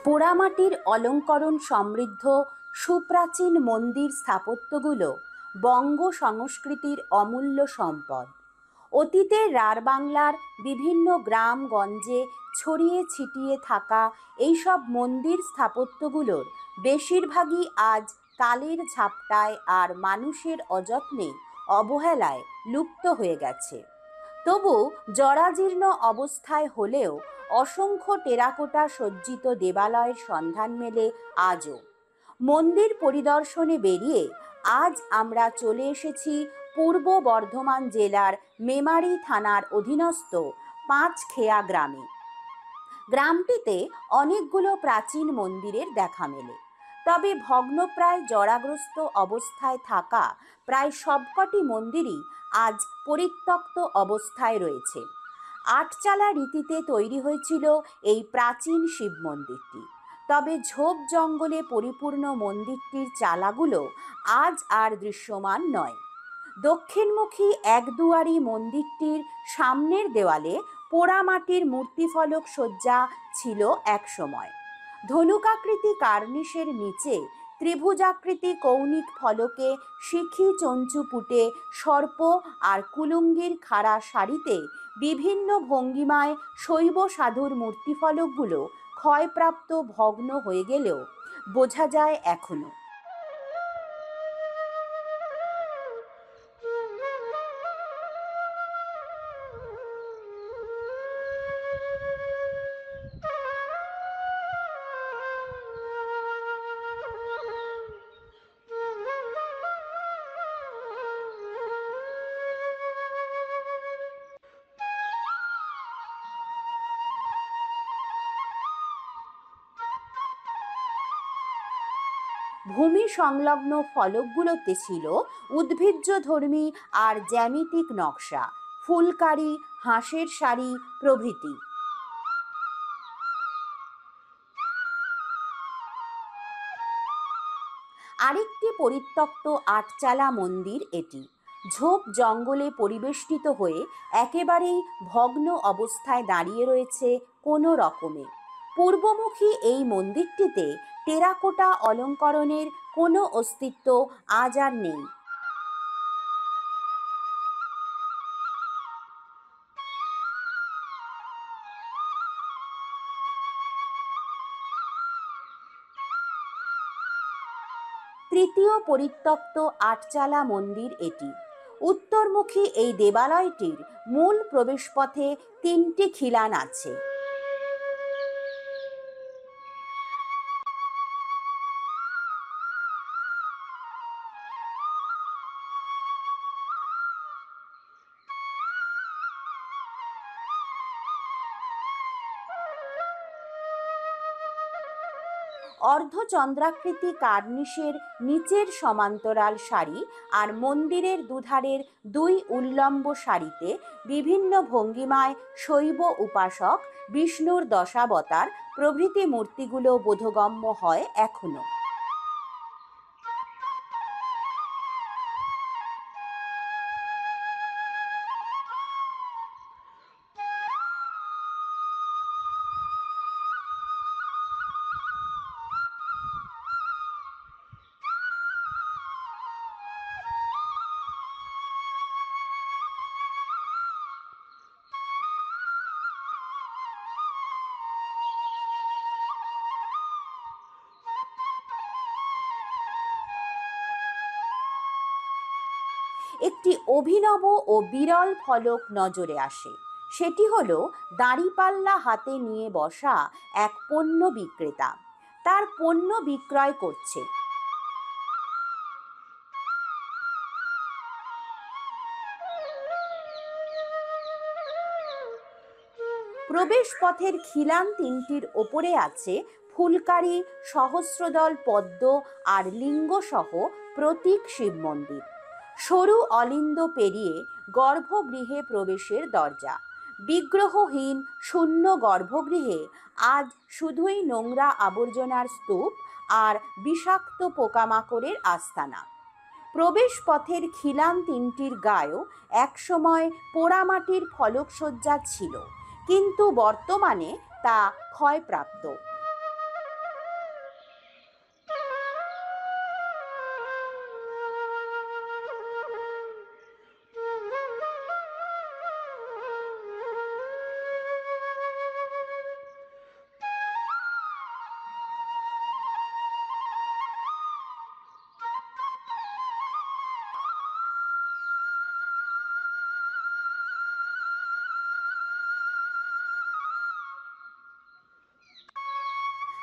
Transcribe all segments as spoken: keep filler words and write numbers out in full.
পোড়ামাটির অলঙ্করণ সমৃদ্ধ সুপ্রাচীন মন্দির স্থাপত্যগুলো বঙ্গ সংস্কৃতির অমূল্য সম্পদ। অতীতের রাঢ় বিভিন্ন গ্রামগঞ্জে ছড়িয়ে ছিটিয়ে থাকা এইসব মন্দির স্থাপত্যগুলোর বেশিরভাগই আজ কালের ঝাপটায় আর মানুষের অযত্নে অবহেলায় লুপ্ত হয়ে গেছে। তবু জরাজীর্ণ অবস্থায় হলেও অসংখ্য টেরাকোটা সজ্জিত দেবালয়ের সন্ধান মেলে আজও। মন্দির পরিদর্শনে বেরিয়ে আজ আমরা চলে এসেছি পূর্ব বর্ধমান জেলার মেমারি থানার অধীনস্থ পাঁচখেয়া গ্রামে। গ্রামটিতে অনেকগুলো প্রাচীন মন্দিরের দেখা মেলে, তবে ভগ্নপ্রায় জরাগ্রস্ত অবস্থায় থাকা প্রায় সবকটি মন্দিরই আজ পরিত্যক্ত অবস্থায় রয়েছে। আটচালা রীতিতে তৈরি হয়েছিল এই প্রাচীন শিব মন্দিরটি, তবে ঝোপ জঙ্গলে পরিপূর্ণ মন্দিরটির চালাগুলো আজ আর দৃশ্যমান নয়। দক্ষিণমুখী একদুয়ারি মন্দিরটির সামনের দেওয়ালে পোড়ামাটির মূর্তিফলক সজ্জা ছিল একসময়। ধনুকাকৃতি কার্নিশের নিচে ত্রিভুজাকৃতি কৌণিক ফলকে শিখি চঞ্চুপুটে সর্প আর কুলুঙ্গির খাড়া সারিতে বিভিন্ন ভঙ্গিমায় শৈব সাধুর মূর্তিফলকগুলো ক্ষয়প্রাপ্ত ভগ্ন হয়ে গেলেও বোঝা যায় এখনো। ভূমি সংলগ্ন ফলকগুলোতে ছিল উদ্ভিজ্জধর্মী আর জ্যামিতিক নকশা, ফুলকারি, হাঁসের শাড়ি প্রভৃতি। আরেকটি পরিত্যক্ত আটচালা মন্দির এটি। ঝোপ জঙ্গলে পরিবেষ্টিত হয়ে একেবারেই ভগ্ন অবস্থায় দাঁড়িয়ে রয়েছে কোনো রকমে। পূর্বমুখী এই মন্দিরটিতে টেরাকোটা অলঙ্করণের কোনো অস্তিত্ব আজ আর নেই। তৃতীয় পরিত্যক্ত আটচালা মন্দির এটি। উত্তরমুখী এই দেবালয়টির মূল প্রবেশপথে তিনটি খিলান আছে। অর্ধচন্দ্রাকৃতি কার্নিশের নিচের সমান্তরাল সারি আর মন্দিরের দুধারের দুই উল্লম্ব সারিতে বিভিন্ন ভঙ্গিমায় শৈব উপাসক, বিষ্ণুর দশাবতার প্রভৃতি মূর্তিগুলো বোধগম্য হয় এখনো। একটি অভিনব ও বিরল ফলক নজরে আসে। সেটি হলো দাঁড়িপাল্লা হাতে নিয়ে বসা এক পণ্য বিক্রেতা। তার পণ্য বিক্রয় করছে। প্রবেশ পথের খিলান তিনটির ওপরে আছে ফুলকারি, সহস্রদল পদ্ম আর লিঙ্গসহ প্রতীক শিব মন্দির। সরু অলিন্দ পেরিয়ে গর্ভগৃহে প্রবেশের দরজা। বিগ্রহহীন শূন্য গর্ভগৃহে আজ শুধুই নোংরা আবর্জনার স্তূপ আর বিষাক্ত পোকামাকড়ের আস্তানা। প্রবেশ পথের খিলান তিনটির গায়েও একসময় পোড়ামাটির ফলকসজ্জা ছিল, কিন্তু বর্তমানে তা ক্ষয়প্রাপ্ত।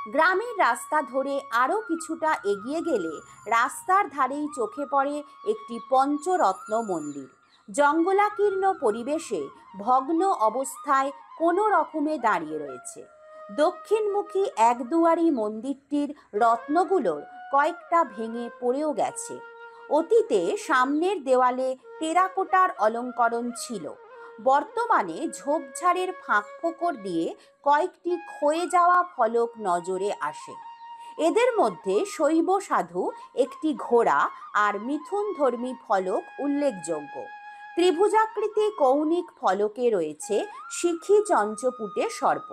গ্রামের রাস্তা ধরে আরও কিছুটা এগিয়ে গেলে রাস্তার ধারেই চোখে পড়ে একটি পঞ্চরত্ন মন্দির। জঙ্গলাকীর্ণ পরিবেশে ভগ্ন অবস্থায় কোনো রকমে দাঁড়িয়ে রয়েছে। দক্ষিণমুখী একদুয়ারি মন্দিরটির রত্নগুলোর কয়েকটা ভেঙে পড়েও গেছে। অতীতে সামনের দেওয়ালে টেরাকোটার অলঙ্করণ ছিল, বর্তমানে ঝোপঝাড়ের ফাঁক ফোকর দিয়ে কয়েকটি ক্ষয়ে যাওয়া ফলক নজরে আসে। এদের মধ্যে শৈব সাধু একটি ঘোড়া আর মিথুনধর্মী ফলক উল্লেখযোগ্য। ত্রিভুজাকৃতি কৌণিক ফলকে রয়েছে শিখি চঞ্চপুটে সর্প।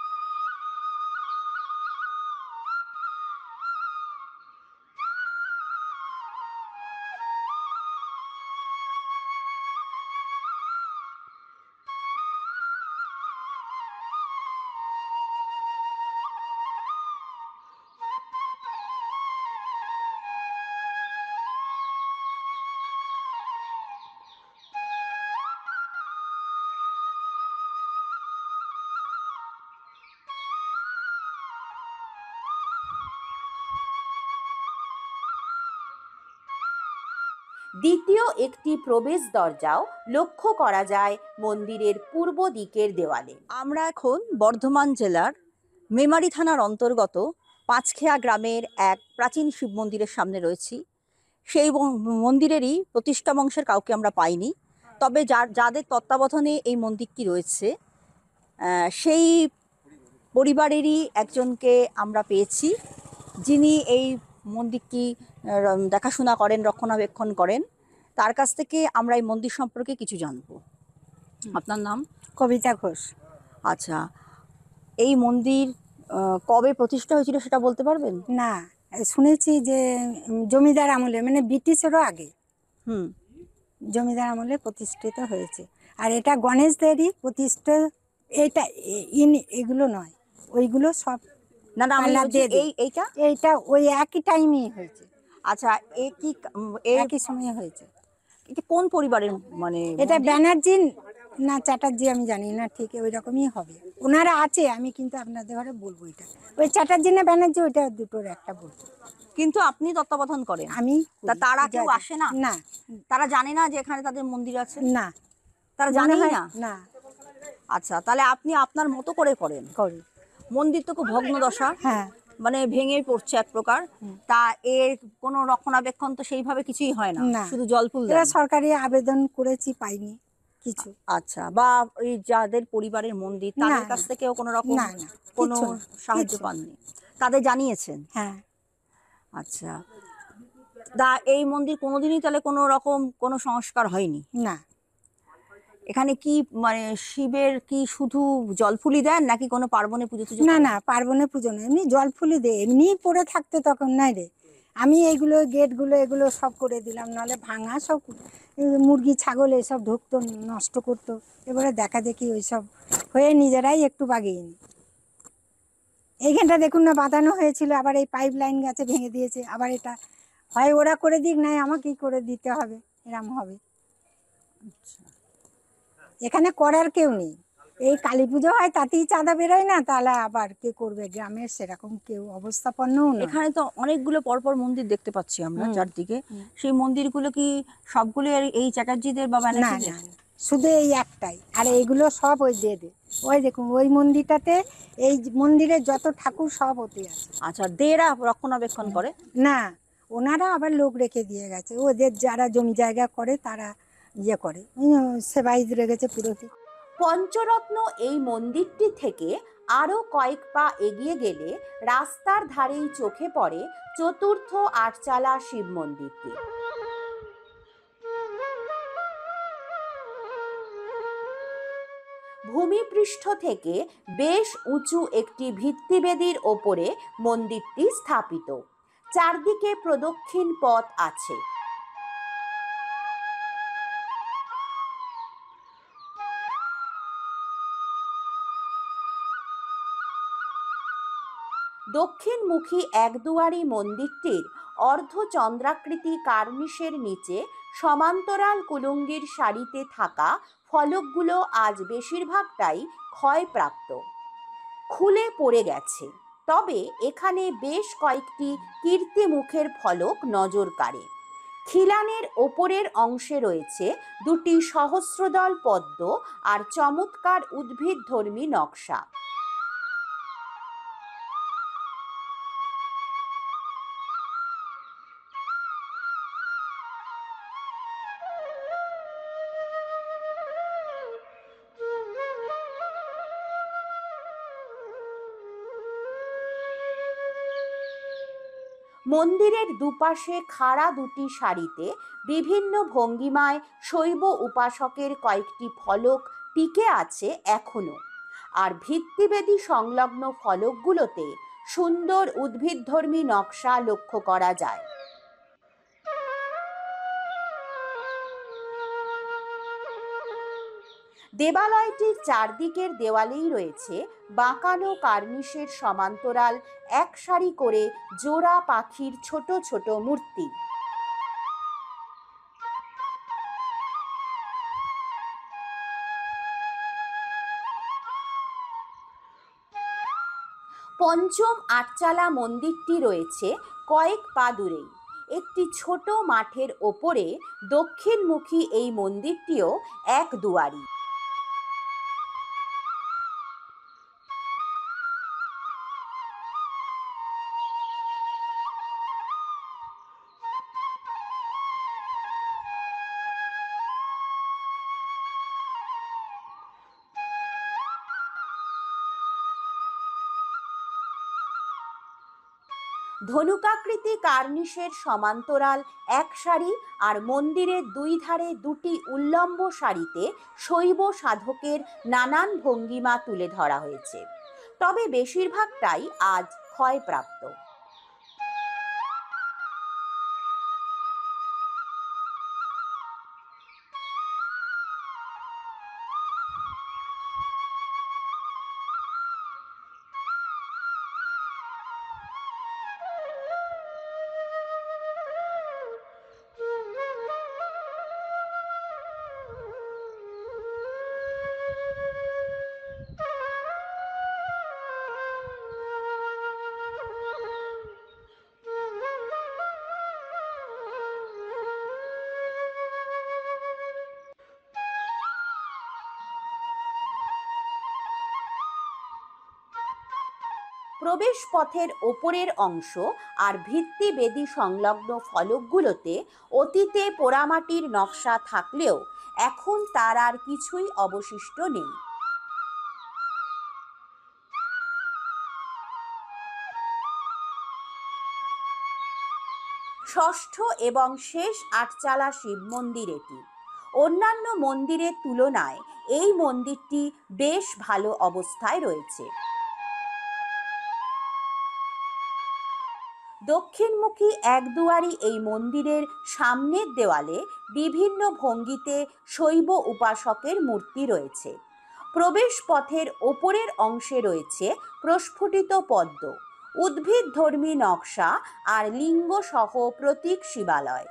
দ্বিতীয় একটি প্রবেশ দরজাও লক্ষ্য করা যায় মন্দিরের পূর্ব দিকের দেওয়ালে। আমরা এখন বর্ধমান জেলার মেমারি থানার অন্তর্গত পাঁচখেয়া গ্রামের এক প্রাচীন শিব মন্দিরের সামনে রয়েছি। সেই মন্দিরেরই প্রতিষ্ঠা বংশের কাউকে আমরা পাইনি, তবে যার যাদের তত্ত্বাবধানে এই মন্দিরটি রয়েছে সেই পরিবারেরই একজনকে আমরা পেয়েছি, যিনি এই মন্দিরটি দেখাশোনা করেন, রক্ষণাবেক্ষণ করেন। তার কাছ থেকে আমরা এই মন্দির সম্পর্কে কিছু জানবো। আপনার নাম? কবিতা ঘোষ। আচ্ছা, এই মন্দির কবে প্রতিষ্ঠা হয়েছিল সেটা বলতে পারবেন? না, শুনেছি যে জমিদার আমলে, মানে ব্রিটিশেরও আগে হুম জমিদার আমলে প্রতিষ্ঠিত হয়েছে। আর এটা গণেশদেরই প্রতিষ্ঠা। এইটা ইন এগুলো নয়, ওইগুলো সব না না পাল্লা দিয়ে এই এইটা এইটা ওই একই টাইমেই হয়েছে। আচ্ছা, এই কি একই সময়ে হয়েছে। এটা কোন পরিবারের? মানে এটা ব্যানার্জি না চ্যাটার্জি আমি জানি না, ঠিক ওই রকমই হবে। ওনারা আছে, আমি কিন্তু আপনাদের ঘরে বলবো এটা ওই চ্যাটার্জি না ব্যানার্জি, ওইটা দুটোর একটা বলবো। কিন্তু আপনি তত্ত্বাবধান করেন? আমি। তা তারা কেউ আসে না? না, তারা জানে না যে এখানে তাদের মন্দির আছে? না, তারা জানে না। না। আচ্ছা, তাহলে আপনি আপনার মতো করে করেন। করি। মন্দির তো খুব ভগ্ন দশা, হ্যাঁ, মানে ভেঙে পড়ছে এক প্রকার। তা এর কোনো রক্ষণাবেক্ষণ তো সেইভাবে কিছুই হয় না, শুধু জল ফুল দেন। সরকারি আবেদন করেছি, পাইনি কিছু। আচ্ছা, বা ওই যাদের পরিবারের মন্দির তাদের কাছ থেকেও কোনো রকম কোনো সাহায্য পাননি? তাদের জানিয়েছেন? হ্যাঁ। আচ্ছা, দা এই মন্দির কোনোদিনই তাহলে কোনো রকম কোনো সংস্কার হয়নি? না। এখানে কি মানে শিবের কি শুধু জল ফুলি দেন নাকি কোনো পার্বণে পুজো টুজো? না না, পার্বণে পুজো না, এমনি জল ফুলি দে, এমনি পড়ে থাকতে তখন নাই রে। আমি এইগুলো গেটগুলো এগুলো সব করে দিলাম, নাহলে ভাঙা সব মুরগি ছাগল এসব ঢুকতো, নষ্ট করতো। এবারে দেখা দেখি ওইসব হয়ে নিজেরাই একটু বাগিয়ে নি। এইখানটা দেখুন না, বাঁধানো হয়েছিল, আবার এই পাইপ লাইন গাছে ভেঙে দিয়েছে। আবার এটা হয় ওরা করে দিক, নাই আমাকেই করে দিতে হবে, এরম হবে। এখানে করার কেউ নেই। এই কালী পুজো হয়, তাতেই চাঁদা বেরোয় না, তাহলে আবার কে করবে? গ্রামের সেরকম কেউ অবস্থাপন্নও না। এখানে তো অনেকগুলো পরপর মন্দির দেখতে পাচ্ছি আমরা চারদিকে। সেই মন্দিরগুলো কি সবগুলো এই চ্যাটার্জিদের বা ব্যানার্জিদের? না, শুধু এই একটাই। আর এইগুলো সব ওই দিয়ে দে, ওই দেখুন ওই মন্দিরটাতে, এই মন্দিরে যত ঠাকুর সব ওতে আছে। আচ্ছা, দেরা রক্ষণাবেক্ষণ করে না, ওনারা আবার লোক রেখে দিয়ে গেছে। ওদের যারা জমি জায়গা করে তারা ইয়ে করে, সেবাই রেখেছে পুরোহিত। পঞ্চরত্ন এই মন্দিরটি থেকে আরও কয়েক পা এগিয়ে গেলে রাস্তার ধারেই চোখে পড়ে চতুর্থ আটচালা শিব মন্দিরটি। ভূমিপৃষ্ঠ থেকে বেশ উঁচু একটি ভিত্তিবেদির ওপরে মন্দিরটি স্থাপিত। চারদিকে প্রদক্ষিণ পথ আছে। দক্ষিণমুখী একদুয়ারি মন্দিরটির অর্ধচন্দ্রাকৃতি কার্নিশের নিচে সমান্তরাল কুলুঙ্গির সারিতে থাকা ফলকগুলো আজ বেশিরভাগটাই ক্ষয়প্রাপ্ত, খুলে পড়ে গেছে। তবে এখানে বেশ কয়েকটি কীর্তিমুখের ফলক নজর কাড়ে। খিলানের ওপরের অংশে রয়েছে দুটি সহস্রদল পদ্ম আর চমৎকার উদ্ভিদধর্মী নকশা। মন্দিরের দুপাশে খাড়া দুটি সারিতে বিভিন্ন ভঙ্গিমায় শৈব উপাসকের কয়েকটি ফলক টিকে আছে এখনো, আর ভিত্তিবেদী সংলগ্ন ফলকগুলোতে সুন্দর উদ্ভিদধর্মী নকশা লক্ষ্য করা যায়। দেবালয়টির চারদিকের দেওয়ালেই রয়েছে বাঁকানো কার্নিশের সমান্তরাল এক সারি করে জোড়া পাখির ছোট ছোট মূর্তি। পঞ্চম আটচালা মন্দিরটি রয়েছে কয়েক পা দূরেই একটি ছোট মাঠের ওপরে। দক্ষিণমুখী এই মন্দিরটিও এক দুয়ারি। ধনুকাকৃতি কার্নিশের সমান্তরাল এক সারি আর মন্দিরের দুই ধারে দুটি উল্লম্ব সারিতে শৈব সাধকের নানান ভঙ্গিমা তুলে ধরা হয়েছে, তবে বেশিরভাগটাই আজ ক্ষয়প্রাপ্ত। প্রবেশ পথের ওপরের অংশ আর ভিত্তি বেদি সংলগ্ন ফলকগুলোতে অতীতে পোড়ামাটির নকশা থাকলেও এখন তার আর কিছুই অবশিষ্ট নেই। ষষ্ঠ এবং শেষ আটচালা শিব মন্দির এটি। অন্যান্য মন্দিরের তুলনায় এই মন্দিরটি বেশ ভালো অবস্থায় রয়েছে। দক্ষিণমুখী একদুয়ারি এই মন্দিরের সামনের দেওয়ালে বিভিন্ন ভঙ্গিতে শৈব উপাসকের মূর্তি রয়েছে। প্রবেশ পথের ওপরের অংশে রয়েছে প্রস্ফুটিত পদ্ম, উদ্ভিদধর্মী নকশা আর লিঙ্গ সহ প্রতীক শিবালয়।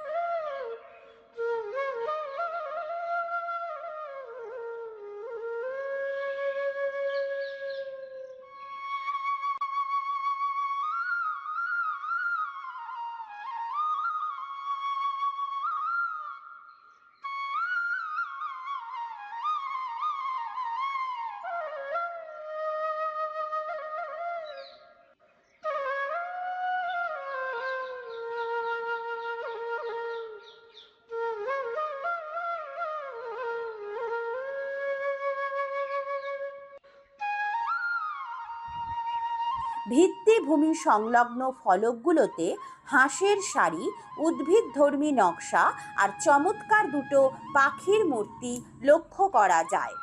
ভিত্তিভূমি সংলগ্ন ফলকগুলোতে হাঁসের সারি, উদ্ভিদধর্মী নকশা আর চমৎকার দুটো পাখির মূর্তি লক্ষ্য করা যায়।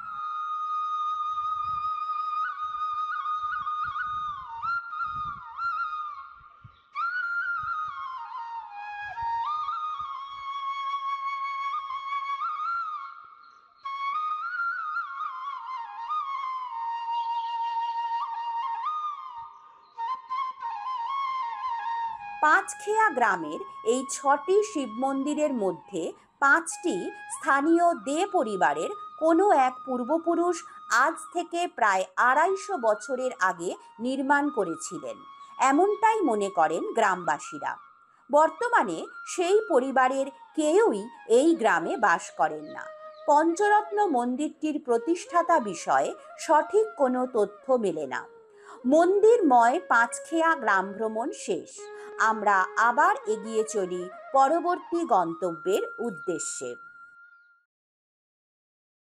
পাঁচখেয়া গ্রামের এই ছটি শিব মন্দিরের মধ্যে পাঁচটি স্থানীয় দে পরিবারের কোনো এক পূর্বপুরুষ আজ থেকে প্রায় আড়াইশো বছরের আগে নির্মাণ করেছিলেন, এমনটাই মনে করেন গ্রামবাসীরা। বর্তমানে সেই পরিবারের কেউই এই গ্রামে বাস করেন না। পঞ্চরত্ন মন্দিরটির প্রতিষ্ঠাতা বিষয়ে সঠিক কোনো তথ্য মেলে না। মন্দিরময় পাঁচখেয়া গ্রাম ভ্রমণ শেষ। আমরা আবার এগিয়ে চলি পরবর্তী গন্তব্যের উদ্দেশ্যে।